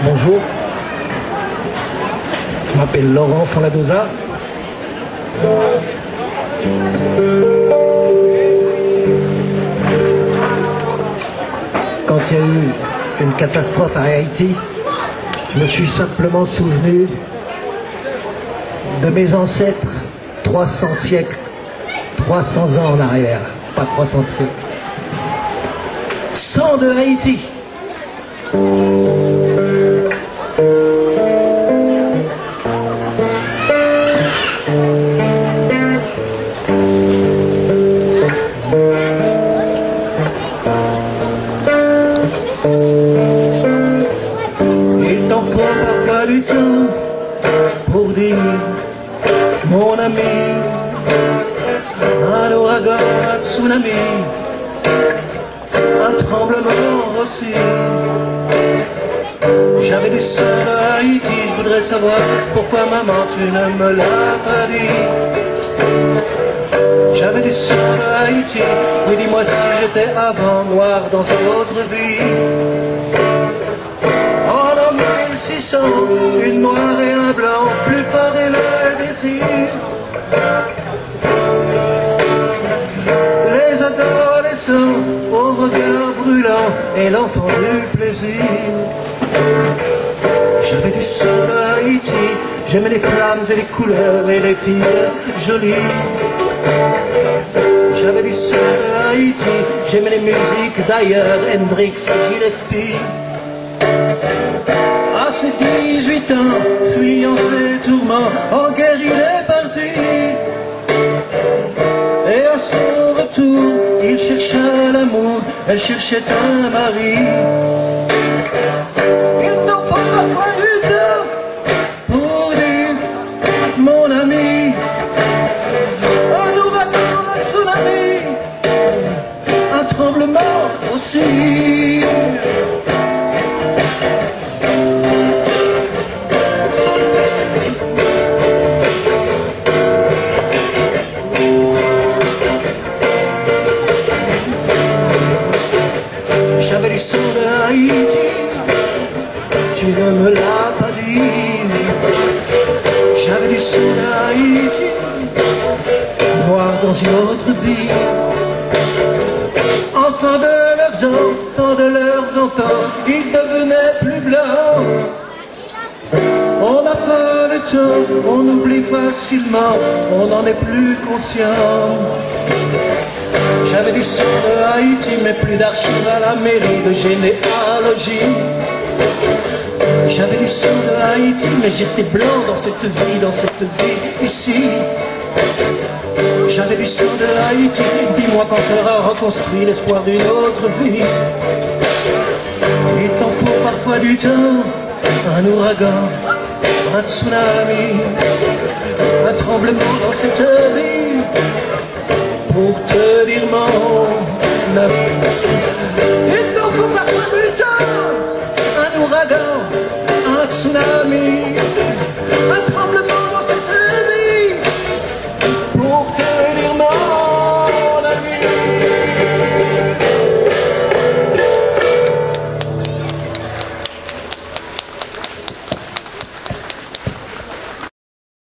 Bonjour, je m'appelle Laurent Fonladoza. Quand il y a eu une catastrophe à Haïti, je me suis simplement souvenu de mes ancêtres 300 siècles, 300 ans en arrière, pas 300 siècles. 100 de Haïti. Il t'en faut parfois du temps pour dire, mon ami, un ouragan, un tsunami, un tremblement aussi. J'avais du sang à Haïti, je voudrais savoir pourquoi maman tu ne me l'as pas dit. J'avais du sang à Haïti, oui dis-moi si j'étais avant noir dans une autre vie. En 1600, une noire et un blanc, plus fort est le désir. Les adolescents au regard brûlant et l'enfant du plaisir. J'avais du sol à Haïti, j'aimais les flammes et les couleurs et les filles jolies. J'avais du sol à Haïti, j'aimais les musiques d'ailleurs, Hendrix et Gillespie. À ses 18 ans, fuyant ses tourments, en guerre il est parti. Et à son retour, il cherchait l'amour, elle cherchait un mari. Il t'en faut parfois du temps pour dire, mon ami, un ouragan, un tsunami, un tremblement aussi. J'avais du sang de Haïti, tu ne me l'as pas dit. J'avais du sang de Haïti, noir dans une autre vie. Enfants de leurs enfants, ils devenaient plus blancs. On n'a pas le temps, on oublie facilement, on n'en est plus conscient. J'avais du sang de Haïti, mais plus d'archives à la mairie de généalogie. J'avais du sang de Haïti, mais j'étais blanc dans cette vie ici. J'avais du sang de Haïti, dis-moi quand sera reconstruit l'espoir d'une autre vie. Il t'en faut parfois du temps, un ouragan, un tsunami, un tremblement dans cette vie, pour te dire mon amour. Il t'en faut parfois du temps, un ouragan, un tsunami, un tremblement